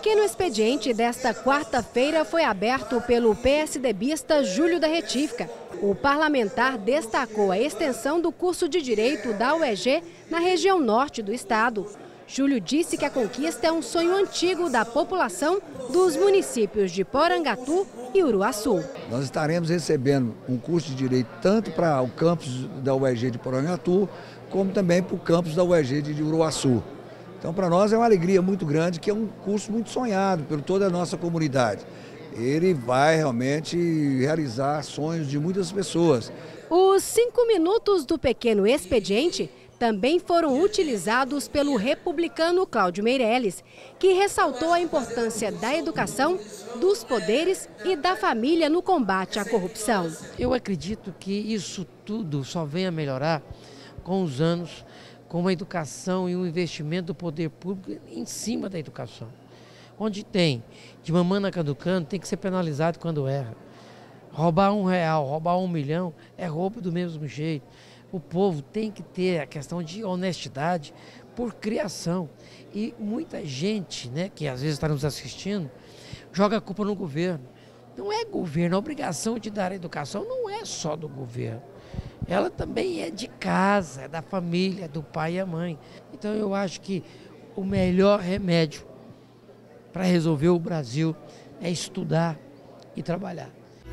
pequeno expediente desta quarta-feira foi aberto pelo PSDBista Júlio da Retífica. O parlamentar destacou a extensão do curso de Direito da UEG na região norte do estado. Júlio disse que a conquista é um sonho antigo da população dos municípios de Porangatu e Uruaçu. Nós estaremos recebendo um curso de Direito tanto para o campus da UEG de Porangatu, como também para o campus da UEG de Uruaçu. Então, para nós é uma alegria muito grande, que é um curso muito sonhado por toda a nossa comunidade. Ele vai realmente realizar sonhos de muitas pessoas. Os 5 minutos do pequeno expediente também foram utilizados pelo republicano Cláudio Meirelles, que ressaltou a importância da educação, dos poderes e da família no combate à corrupção. Eu acredito que isso tudo só vem a melhorar com os anos, com a educação e o investimento do poder público em cima da educação. Onde tem de mamana caducando, tem que ser penalizado quando erra. Roubar R$1, roubar 1 milhão é roubo do mesmo jeito. O povo tem que ter a questão de honestidade por criação. E muita gente, né, que às vezes está nos assistindo, joga a culpa no governo. Não é governo, a obrigação de dar a educação não é só do governo. Ela também é de casa, é da família, do pai e a mãe. Então eu acho que o melhor remédio para resolver o Brasil é estudar e trabalhar.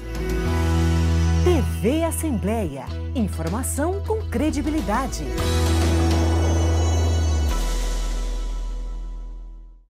TV Assembleia. Informação com credibilidade.